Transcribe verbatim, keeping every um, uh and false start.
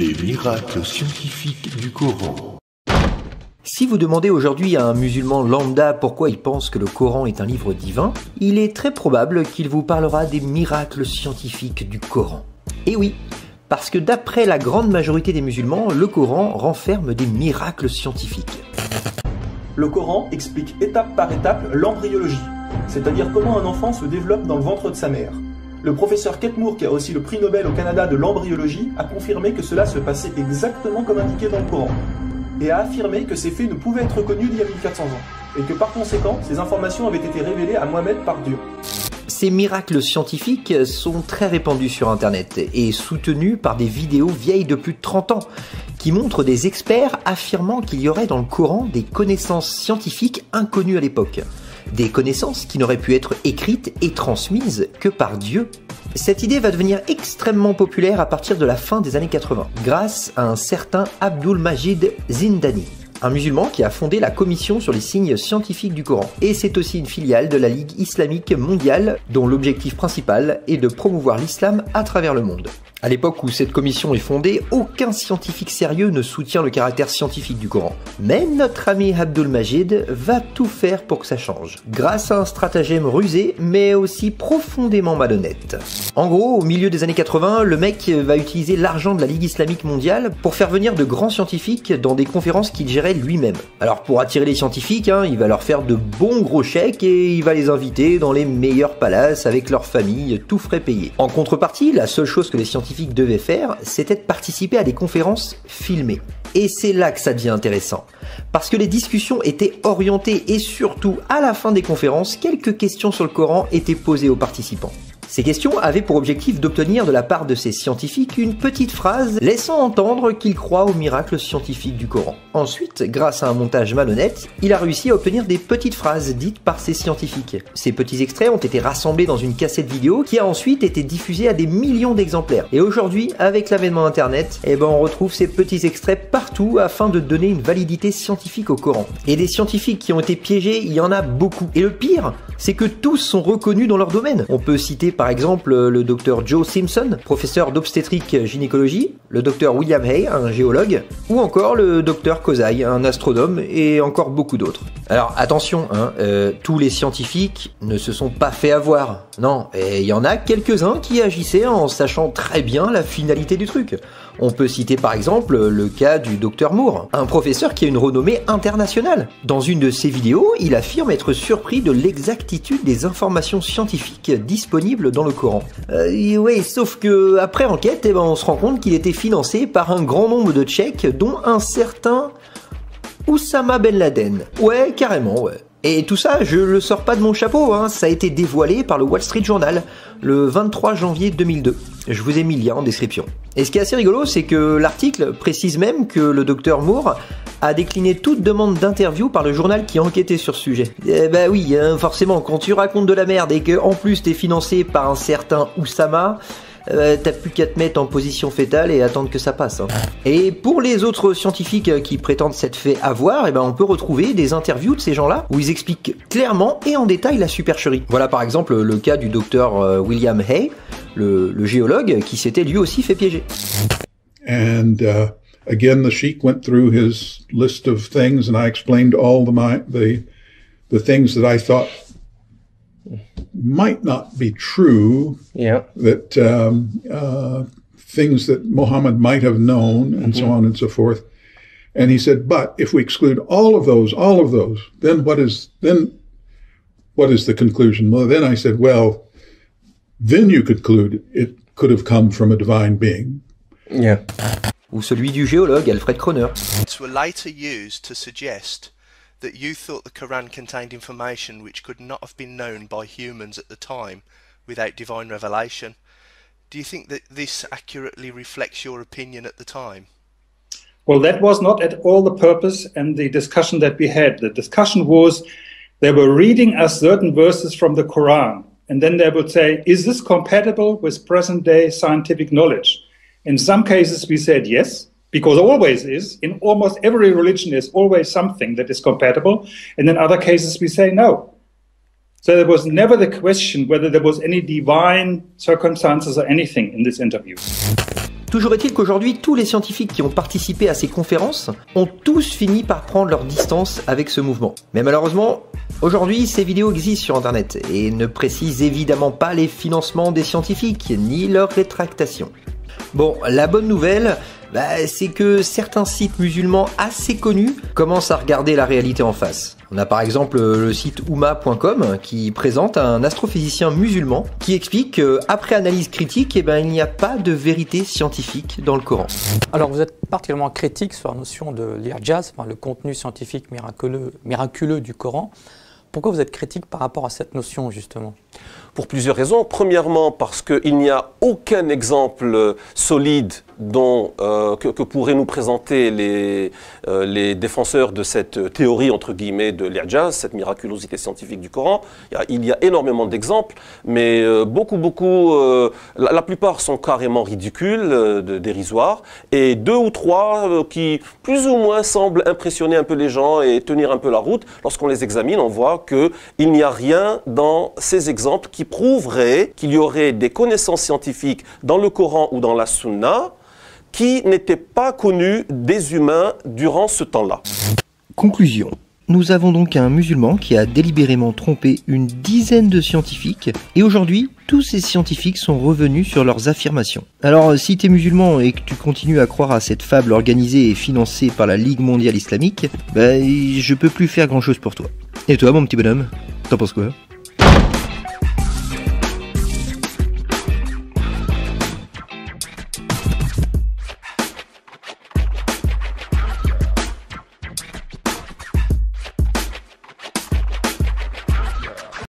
Les miracles scientifiques du Coran. Si vous demandez aujourd'hui à un musulman lambda pourquoi il pense que le Coran est un livre divin, il est très probable qu'il vous parlera des miracles scientifiques du Coran. Et oui, parce que d'après la grande majorité des musulmans, le Coran renferme des miracles scientifiques. Le Coran explique étape par étape l'embryologie, c'est-à-dire comment un enfant se développe dans le ventre de sa mère. Le professeur Ketmour, qui a reçu le prix Nobel au Canada de l'embryologie, a confirmé que cela se passait exactement comme indiqué dans le Coran, et a affirmé que ces faits ne pouvaient être connus d'il y a mille quatre cents ans, et que par conséquent, ces informations avaient été révélées à Mohammed par Dieu. Ces miracles scientifiques sont très répandus sur Internet et soutenus par des vidéos vieilles de plus de trente ans qui montrent des experts affirmant qu'il y aurait dans le Coran des connaissances scientifiques inconnues à l'époque. Des connaissances qui n'auraient pu être écrites et transmises que par Dieu. Cette idée va devenir extrêmement populaire à partir de la fin des années quatre-vingts, grâce à un certain Abdul Majid Zindani, un musulman qui a fondé la commission sur les signes scientifiques du Coran. Et c'est aussi une filiale de la Ligue islamique mondiale, dont l'objectif principal est de promouvoir l'islam à travers le monde. À l'époque où cette commission est fondée, aucun scientifique sérieux ne soutient le caractère scientifique du Coran. Mais notre ami Abdul Majid va tout faire pour que ça change, grâce à un stratagème rusé, mais aussi profondément malhonnête. En gros, au milieu des années quatre-vingts, le mec va utiliser l'argent de la Ligue islamique mondiale pour faire venir de grands scientifiques dans des conférences qu'il gérait lui-même. Alors pour attirer les scientifiques, hein, il va leur faire de bons gros chèques et il va les inviter dans les meilleurs palaces avec leurs familles, tout frais payés. En contrepartie, la seule chose que les scientifiques devaient faire, c'était de participer à des conférences filmées. Et c'est là que ça devient intéressant. Parce que les discussions étaient orientées et surtout, à la fin des conférences, quelques questions sur le Coran étaient posées aux participants. Ces questions avaient pour objectif d'obtenir de la part de ces scientifiques une petite phrase laissant entendre qu'ils croient aux miracles scientifiques du Coran. Ensuite, grâce à un montage malhonnête, il a réussi à obtenir des petites phrases dites par ces scientifiques. Ces petits extraits ont été rassemblés dans une cassette vidéo qui a ensuite été diffusée à des millions d'exemplaires. Et aujourd'hui, avec l'avènement Internet, eh ben on retrouve ces petits extraits partout afin de donner une validité scientifique au Coran. Et des scientifiques qui ont été piégés, il y en a beaucoup. Et le pire, c'est que tous sont reconnus dans leur domaine. On peut citer par exemple le docteur Joe Simpson, professeur d'obstétrique gynécologie, le docteur William Hay, un géologue, ou encore le docteur Kozai, un astronome, et encore beaucoup d'autres. Alors attention, hein, euh, tous les scientifiques ne se sont pas fait avoir. Non, et il y en a quelques-uns qui agissaient en sachant très bien la finalité du truc. On peut citer par exemple le cas du docteur Moore, un professeur qui a une renommée internationale. Dans une de ses vidéos, il affirme être surpris de l'exactitude des informations scientifiques disponibles dans le Coran. Euh, oui, sauf que après enquête, eh ben, on se rend compte qu'il était financé par un grand nombre de Tchèques, dont un certain Oussama Ben Laden. Ouais, carrément, ouais. Et tout ça, je le sors pas de mon chapeau, hein. Ça a été dévoilé par le Wall Street Journal le vingt-trois janvier deux mille deux. Je vous ai mis le lien en description. Et ce qui est assez rigolo, c'est que l'article précise même que le docteur Moore a décliné toute demande d'interview par le journal qui enquêtait sur ce sujet. Eh bah oui, hein, forcément, quand tu racontes de la merde et que en plus t'es financé par un certain Oussama, Euh, t'as plus qu'à te mettre en position fétale et attendre que ça passe. Hein. Et pour les autres scientifiques qui prétendent s'être fait avoir, eh ben on peut retrouver des interviews de ces gens-là où ils expliquent clairement et en détail la supercherie. Voilà par exemple le cas du docteur William Hay, le, le géologue qui s'était lui aussi fait piéger. And uh, again, the sheikh went through his list of things, and I explained all the my, the the things that I thought might not be true, yeah. that um, uh, things that Muhammad might have known, and mm-hmm. so on and so forth. And he said, but if we exclude all of those, all of those, then what is then what is the conclusion? Well, then I said, well, then you conclude it could have come from a divine being. Yeah. Ou celui du géologue Alfred Kroner. Were later used to suggest that you thought the Quran contained information which could not have been known by humans at the time without divine revelation. Do you think that this accurately reflects your opinion at the time? Well, that was not at all the purpose and the discussion that we had. The discussion was they were reading us certain verses from the Quran, and then they would say, is this compatible with present-day scientific knowledge? In some cases we said yes, because always is. In almost every religion there's always something that is compatible, and in other cases we say no. So there was never the question whether there was any divine circumstances or anything in this interview. Toujours est-il qu'aujourd'hui, tous les scientifiques qui ont participé à ces conférences ont tous fini par prendre leur distance avec ce mouvement. Mais malheureusement, aujourd'hui, ces vidéos existent sur Internet et ne précisent évidemment pas les financements des scientifiques, ni leur rétractation. Bon, la bonne nouvelle, bah, c'est que certains sites musulmans assez connus commencent à regarder la réalité en face. On a par exemple le site oumma point com qui présente un astrophysicien musulman qui explique qu'après analyse critique, eh ben, il n'y a pas de vérité scientifique dans le Coran. Alors vous êtes particulièrement critique sur la notion de l'irjaz, enfin, le contenu scientifique miraculeux, miraculeux du Coran. Pourquoi vous êtes critique par rapport à cette notion justement ? Pour plusieurs raisons. Premièrement, parce qu'il n'y a aucun exemple solide dont, euh, que, que pourraient nous présenter les, euh, les défenseurs de cette théorie, entre guillemets, de l'irjaz, cette miraculosité scientifique du Coran. Il y a, il y a énormément d'exemples, mais euh, beaucoup, beaucoup, euh, la, la plupart sont carrément ridicules, euh, de, dérisoires, et deux ou trois euh, qui, plus ou moins, semblent impressionner un peu les gens et tenir un peu la route. Lorsqu'on les examine, on voit qu'il n'y a rien dans ces exemples qui prouverait qu'il y aurait des connaissances scientifiques dans le Coran ou dans la Sunna qui n'étaient pas connues des humains durant ce temps-là. Conclusion. Nous avons donc un musulman qui a délibérément trompé une dizaine de scientifiques et aujourd'hui, tous ces scientifiques sont revenus sur leurs affirmations. Alors, si tu es musulman et que tu continues à croire à cette fable organisée et financée par la Ligue mondiale islamique, bah, je peux plus faire grand-chose pour toi. Et toi, mon petit bonhomme, t'en penses quoi ?